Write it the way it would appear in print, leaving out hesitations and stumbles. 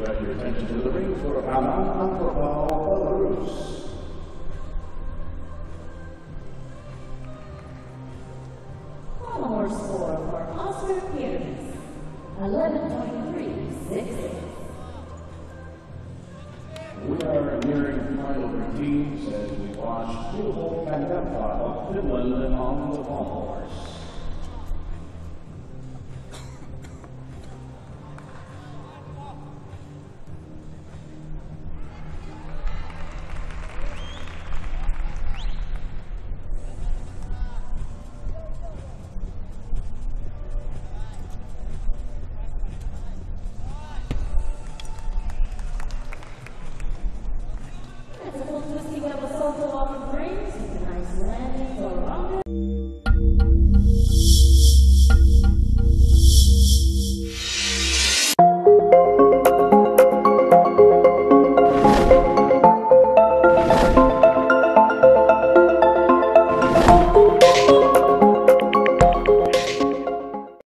direct your attention to the ring for Anna Antropal Belarus. Follower score for Oscar Pierce, 11.366. We are nearing final routines as we watch Phil and Finland on the ball.